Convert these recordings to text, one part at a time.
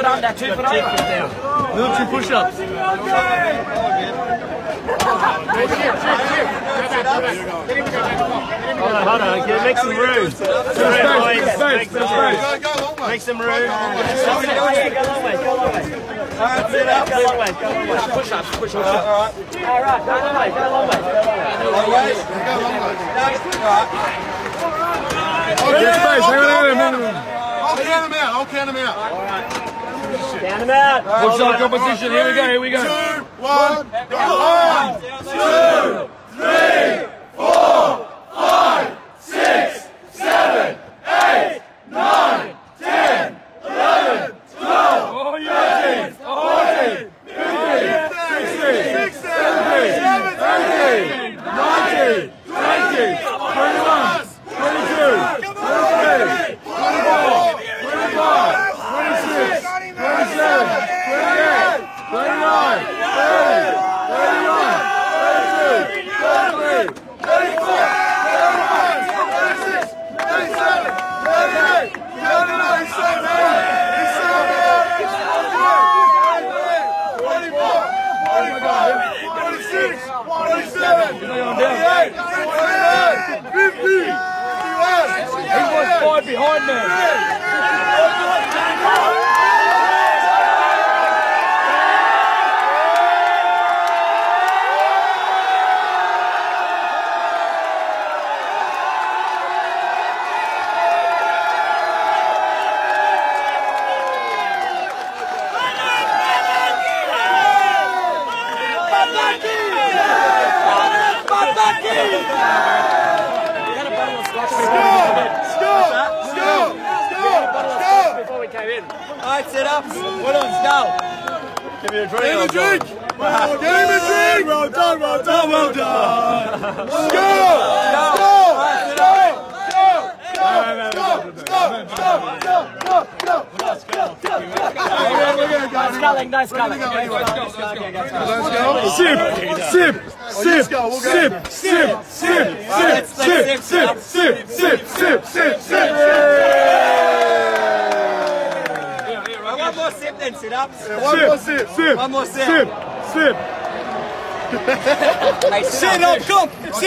foot under, 2 foot over. Military push-ups. Hold on, okay, make some room. Make some room. Go long way. Push-ups. Alright, go long way. I'll count him out. Down him out. Push up competition, here we go. 2, 1, 1, 2, 3, 4, 5, 6, 7, 8, 9, 10, 11, 12, 13, 14, 15, 16, 17, 18, 19, 20, 21, 22, 23, 24, 25, 26, 27, 28, 29, 30, 31, 32, 33, 34, 35, 36, 37, 38, 39, behind me. Alright, sit up. Well done, Skull. Give me a drink. Give him a drink. Well done. Nice sculling. One more sip then, sit-ups. One more sip. One more sip. Sip. Hey, sit up, come.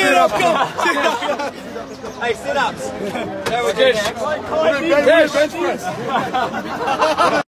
Hey, sit-ups. There we go. Bench press.